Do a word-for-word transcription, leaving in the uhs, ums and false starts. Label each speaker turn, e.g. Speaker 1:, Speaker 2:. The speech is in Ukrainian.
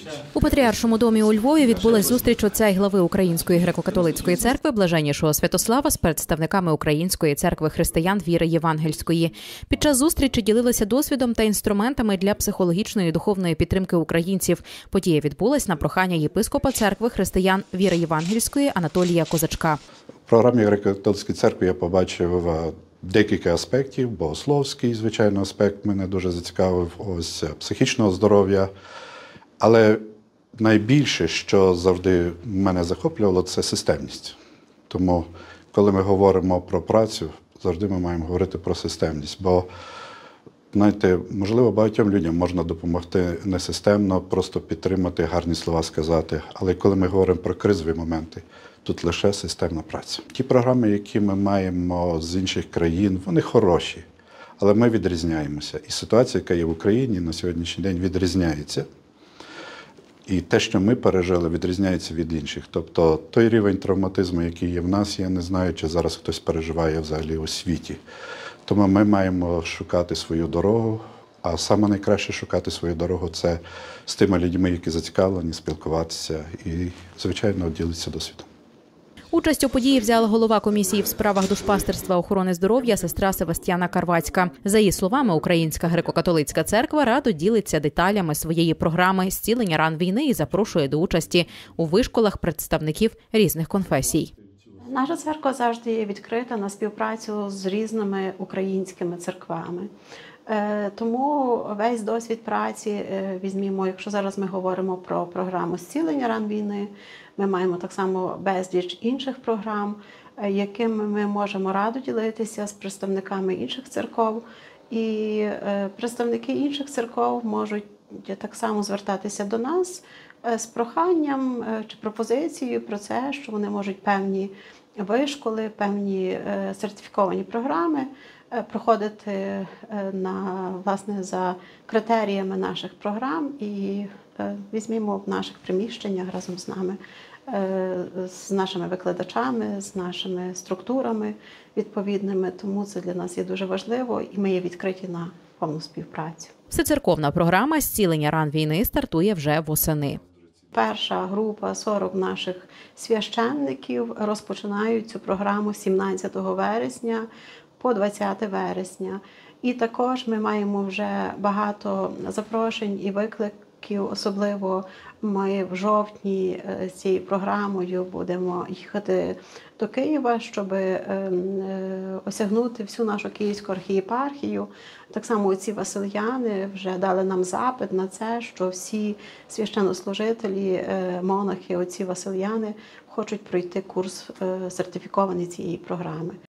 Speaker 1: У Патріаршому домі у Львові відбулась зустріч отця й глави Української греко-католицької церкви Блаженнішого Святослава з представниками Української церкви християн віри євангельської. Під час зустрічі ділилися досвідом та інструментами для психологічної і духовної підтримки українців. Подія відбулась на прохання єпископа церкви християн віри євангельської Анатолія Козачка.
Speaker 2: В програмі греко-католицької церкви я побачив декілька аспектів. Богословський, звичайно, аспект мене дуже зацікавив, ось психічного здоров'я. Але найбільше, що завжди мене захоплювало, це системність. Тому, коли ми говоримо про працю, завжди ми маємо говорити про системність. Бо, знаєте, можливо, багатьом людям можна допомогти несистемно, просто підтримати, гарні слова сказати. Але коли ми говоримо про кризові моменти, тут лише системна праця. Ті програми, які ми маємо з інших країн, вони хороші, але ми відрізняємося. І ситуація, яка є в Україні на сьогоднішній день, відрізняється. І те, що ми пережили, відрізняється від інших. Тобто той рівень травматизму, який є в нас, я не знаю, чи зараз хтось переживає взагалі у світі. Тому ми маємо шукати свою дорогу, а саме найкраще шукати свою дорогу – це з тими людьми, які зацікавлені, спілкуватися і, звичайно, ділитися досвідом.
Speaker 1: Участь у події взяла голова комісії в справах душпастерства охорони здоров'я сестра Севастьяна Карвацька. За її словами, Українська греко-католицька церква радо ділиться деталями своєї програми «Зцілення ран війни» і запрошує до участі у вишколах представників різних конфесій.
Speaker 3: Наша церква завжди є відкрита на співпрацю з різними українськими церквами. Тому весь досвід праці візьмімо, якщо зараз ми говоримо про програму «Зцілення ран війни», ми маємо так само безліч інших програм, якими ми можемо радо ділитися з представниками інших церков. І представники інших церков можуть так само звертатися до нас з проханням чи пропозицією про це, що вони можуть певні вишколи, певні сертифіковані програми проходити на, власне, за критеріями наших програм і візьмімо в наших приміщеннях разом з нами, з нашими викладачами, з нашими структурами відповідними. Тому це для нас є дуже важливо і ми є відкриті на повну співпрацю.
Speaker 1: Всецерковна програма «Зцілення ран війни» стартує вже восени.
Speaker 3: Перша група, сорок наших священників, розпочинають цю програму сімнадцятого вересня по двадцяте вересня. І також ми маємо вже багато запрошень і викликів, особливо ми в жовтні з цією програмою будемо їхати до Києва, щоб осягнути всю нашу Київську архієпархію. Так само ці васильяни вже дали нам запит на це, що всі священнослужителі, монахи, оці васильяни хочуть пройти курс сертифікований цієї програми.